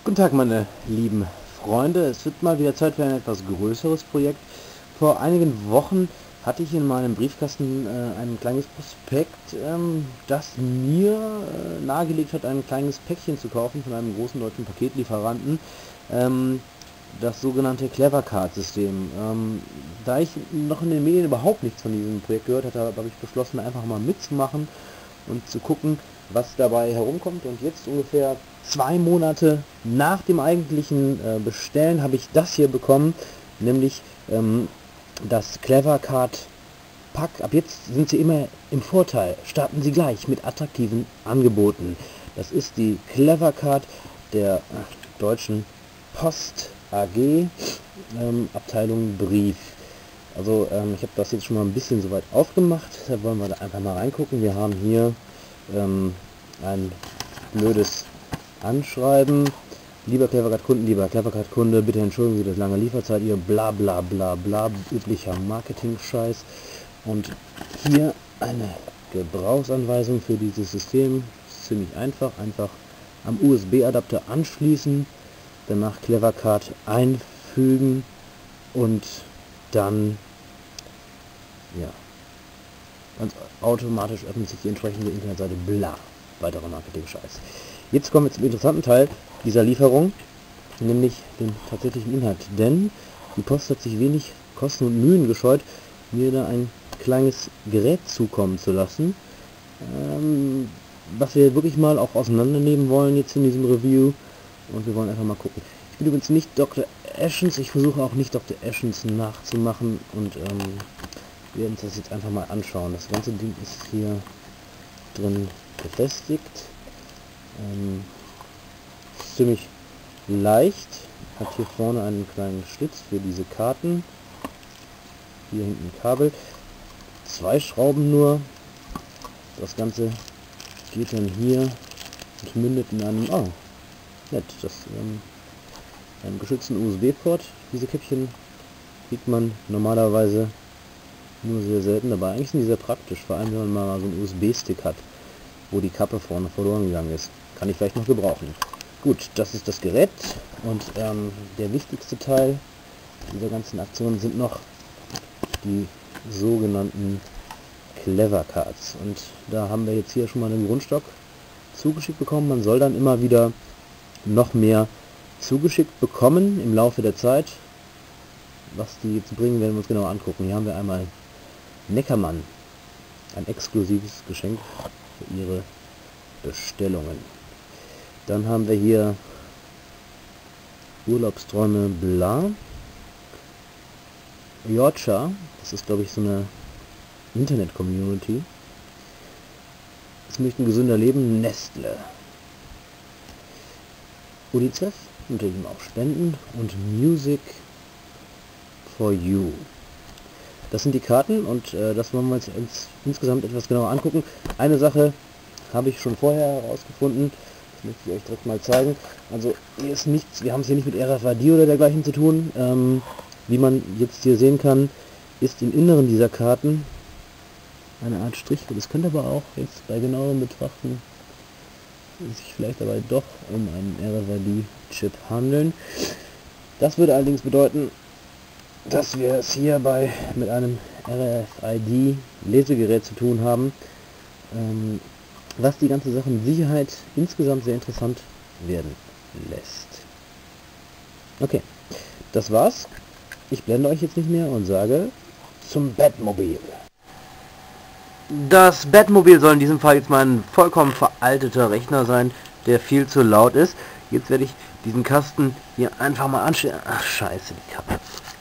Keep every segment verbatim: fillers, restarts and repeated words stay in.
Guten Tag, meine lieben Freunde. Es wird mal wieder Zeit für ein etwas größeres Projekt. Vor einigen Wochen hatte ich in meinem Briefkasten äh, ein kleines Prospekt, ähm, das mir äh, nahegelegt hat, ein kleines Päckchen zu kaufen von einem großen deutschen Paketlieferanten. Ähm, das sogenannte Clevercard-System. Ähm, da ich noch in den Medien überhaupt nichts von diesem Projekt gehört hatte, habe ich beschlossen, einfach mal mitzumachen und zu gucken, was dabei herumkommt. Und jetzt ungefähr zwei Monate nach dem eigentlichen äh, Bestellen habe ich das hier bekommen, nämlich ähm, das Clevercard Pack. Ab jetzt sind Sie immer im Vorteil. Starten Sie gleich mit attraktiven Angeboten. Das ist die Clevercard der äh, Deutschen Post A G, ähm, Abteilung Brief. Also ähm, ich habe das jetzt schon mal ein bisschen soweit aufgemacht. Da wollen wir da einfach mal reingucken. Wir haben hier ähm, ein blödes Anschreiben. Lieber Clevercard-Kunden, lieber Clevercard-Kunde, bitte entschuldigen Sie das lange Lieferzeit, Ihr bla bla bla bla, üblicher Marketing-Scheiß. Und hier eine Gebrauchsanweisung für dieses System. Ist ziemlich einfach. Einfach am U S B-Adapter anschließen, danach Clevercard einfügen und dann, ja, ganz automatisch öffnet sich die entsprechende Internetseite, bla, weiterer Marketing-Scheiß. Jetzt kommen wir zum interessanten Teil dieser Lieferung, nämlich den tatsächlichen Inhalt. Denn die Post hat sich wenig Kosten und Mühen gescheut, mir da ein kleines Gerät zukommen zu lassen, ähm, was wir wirklich mal auch auseinandernehmen wollen jetzt in diesem Review. Und wir wollen einfach mal gucken. Ich bin übrigens nicht Doktor Eschens, ich versuche auch nicht Doktor Eschens nachzumachen und ähm, wir werden uns das jetzt einfach mal anschauen. Das ganze Ding ist hier drin befestigt. Ähm, ist ziemlich leicht. Hat hier vorne einen kleinen Schlitz für diese Karten. Hier hinten ein Kabel. Zwei Schrauben nur. Das Ganze geht dann hier und mündet in einem... Oh, nett. Das ähm, einem geschützten U S B-Port. Diese Käppchen kriegt man normalerweise nur sehr selten dabei. Eigentlich sind die sehr praktisch, vor allem wenn man mal so einen U S B-Stick hat, wo die Kappe vorne verloren gegangen ist. Kann ich vielleicht noch gebrauchen. Gut, das ist das Gerät und ähm, der wichtigste Teil dieser ganzen Aktion sind noch die sogenannten Clevercards. Und da haben wir jetzt hier schon mal einen Grundstock zugeschickt bekommen. Man soll dann immer wieder noch mehr zugeschickt bekommen im Laufe der Zeit. Was die jetzt bringen, werden wir uns genauer angucken. Hier haben wir einmal Neckermann, ein exklusives Geschenk für Ihre Bestellungen. Dann haben wir hier Urlaubsträume bla. Yorkshire, das ist glaube ich so eine Internet-Community. Es möchten gesünder leben, Nestle. UNICEF, natürlich auch Spenden und Music for You. Das sind die Karten und äh, das wollen wir uns ins, insgesamt etwas genauer angucken. Eine Sache habe ich schon vorher herausgefunden, das möchte ich euch direkt mal zeigen. Also hier ist nichts, wir haben es hier nicht mit R F I D oder dergleichen zu tun. Ähm, wie man jetzt hier sehen kann, ist im Inneren dieser Karten eine Art Strich. Das könnte aber auch jetzt bei genauerem Betrachten sich vielleicht dabei doch um einen R F I D-Chip handeln. Das würde allerdings bedeuten, dass wir es hierbei mit einem R F I D-Lesegerät zu tun haben, ähm, was die ganze Sache mit Sicherheit insgesamt sehr interessant werden lässt. Okay, das war's. Ich blende euch jetzt nicht mehr und sage zum Batmobil. Das Batmobil soll in diesem Fall jetzt mal ein vollkommen veralteter Rechner sein, der viel zu laut ist. Jetzt werde ich diesen Kasten hier einfach mal anstellen. Ach scheiße, die Kappe.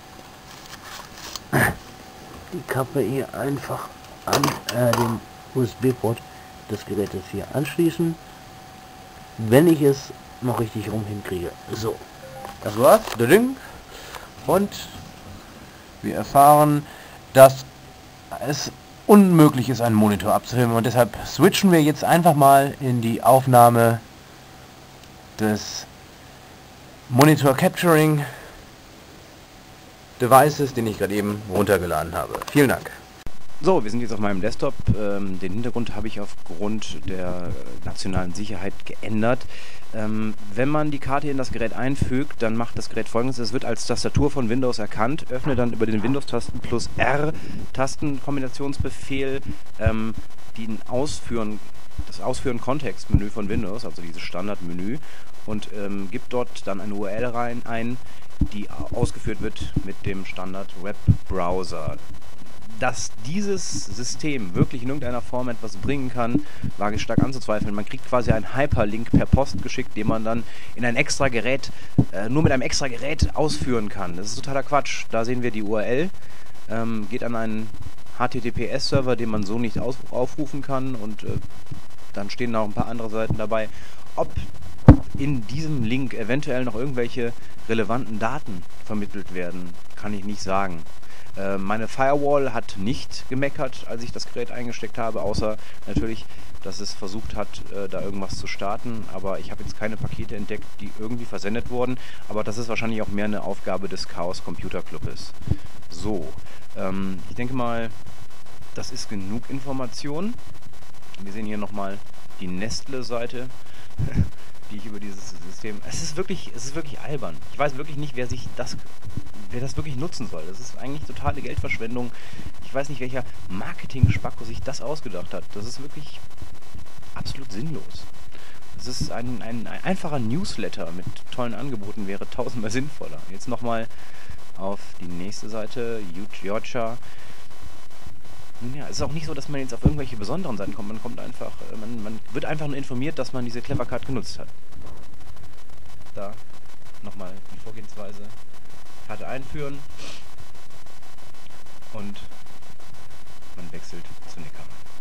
Die Kappe hier einfach an äh, den U S B-Port des Gerätes hier anschließen, wenn ich es noch richtig rum hinkriege. So, das war's. Und wir erfahren, dass es unmöglich ist, einen Monitor abzufilmen, und deshalb switchen wir jetzt einfach mal in die Aufnahme des Monitor Capturing Devices, den ich gerade eben runtergeladen habe. Vielen Dank. So, wir sind jetzt auf meinem Desktop. Ähm, den Hintergrund habe ich aufgrund der nationalen Sicherheit geändert. Ähm, wenn man die Karte in das Gerät einfügt, dann macht das Gerät Folgendes. Es wird als Tastatur von Windows erkannt, öffne dann über den Windows-Tasten plus R Tastenkombinationsbefehl ähm, den Ausführen, das Ausführen-Kontextmenü von Windows, also dieses Standardmenü, und ähm, gibt dort dann eine U R L rein ein, die ausgeführt wird mit dem Standard-Webbrowser. Dass dieses System wirklich in irgendeiner Form etwas bringen kann, wage ich stark anzuzweifeln. Man kriegt quasi einen Hyperlink per Post geschickt, den man dann in ein extra Gerät, äh, nur mit einem extra Gerät ausführen kann. Das ist totaler Quatsch. Da sehen wir die U R L, ähm, geht an einen H T T P S-Server, den man so nicht aus aufrufen kann, und äh, dann stehen noch ein paar andere Seiten dabei. Ob in diesem Link eventuell noch irgendwelche relevanten Daten vermittelt werden, kann ich nicht sagen. Äh, meine Firewall hat nicht gemeckert, als ich das Gerät eingesteckt habe, außer natürlich, dass es versucht hat, äh, da irgendwas zu starten. Aber ich habe jetzt keine Pakete entdeckt, die irgendwie versendet wurden. Aber das ist wahrscheinlich auch mehr eine Aufgabe des Chaos Computer Clubes. So, ähm, ich denke mal, das ist genug Information. Wir sehen hier nochmal die Nestle-Seite, die ich über dieses System... Es ist wirklich, es ist wirklich albern. Ich weiß wirklich nicht, wer sich das, wer das wirklich nutzen soll. Das ist eigentlich totale Geldverschwendung. Ich weiß nicht, welcher Marketing-Spacko sich das ausgedacht hat. Das ist wirklich absolut sinnlos. Das ist ein, ein, ein einfacher Newsletter mit tollen Angeboten, wäre tausendmal sinnvoller. Jetzt nochmal auf die nächste Seite, Utjocha. Ja, es ist auch nicht so, dass man jetzt auf irgendwelche besonderen Seiten kommt. Man kommt einfach, man, man wird einfach nur informiert, dass man diese Clevercard genutzt hat. Da nochmal die Vorgehensweise. Karte einführen und man wechselt zu Neckar.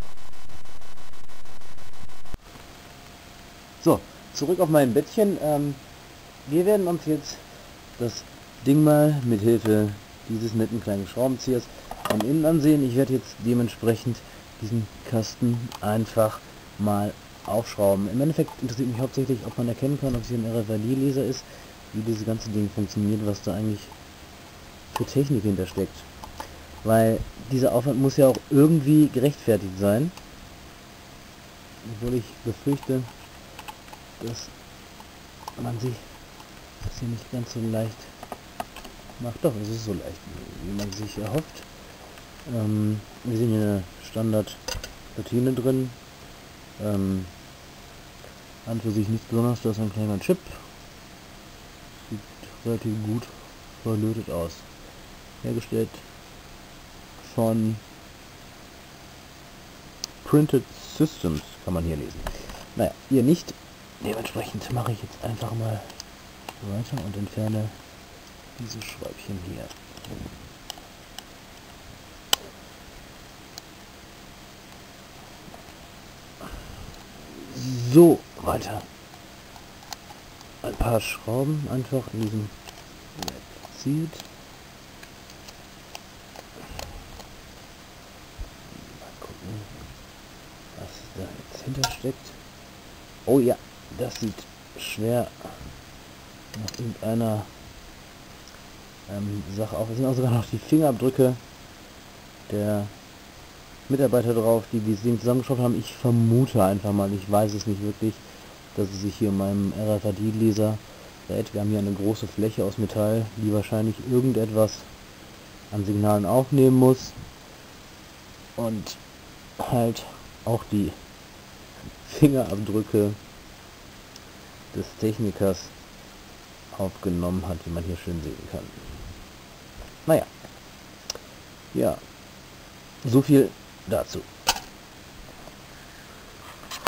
So, zurück auf mein Bettchen. Ähm, wir werden uns jetzt das Ding mal mit Hilfe dieses netten kleinen Schraubenziehers von innen ansehen. Ich werde jetzt dementsprechend diesen Kasten einfach mal aufschrauben. Im Endeffekt interessiert mich hauptsächlich, ob man erkennen kann, ob es hier ein R F I D-Leser ist, wie dieses ganze Ding funktioniert, was da eigentlich für Technik hintersteckt. Weil dieser Aufwand muss ja auch irgendwie gerechtfertigt sein. Obwohl ich befürchte, dass man sich das hier nicht ganz so leicht macht. Doch, es ist so leicht, wie man sich erhofft. Ähm, wir sehen hier eine Standard-Platine drin. Ähm, an für sich nichts Besonderes, da ist ein kleiner Chip. Sieht relativ gut verlötet aus. Hergestellt von Printed Systems, kann man hier lesen. Naja, hier nicht. Dementsprechend mache ich jetzt einfach mal weiter und entferne diese Schräubchen hier. So, weiter. Ein paar Schrauben einfach in diesem zieht. Mal gucken, was da jetzt hintersteckt. Oh ja, das sieht schwer nach irgendeiner ähm, Sache auf. Es sind auch sogar noch die Fingerabdrücke der Mitarbeiter drauf, die dieses Ding zusammengeschraubt haben. Ich vermute einfach mal, ich weiß es nicht wirklich, dass es sich hier um einen R F I D-Leser dreht. Wir haben hier eine große Fläche aus Metall, die wahrscheinlich irgendetwas an Signalen aufnehmen muss und halt auch die Fingerabdrücke des Technikers aufgenommen hat, wie man hier schön sehen kann. Naja, ja, so viel dazu.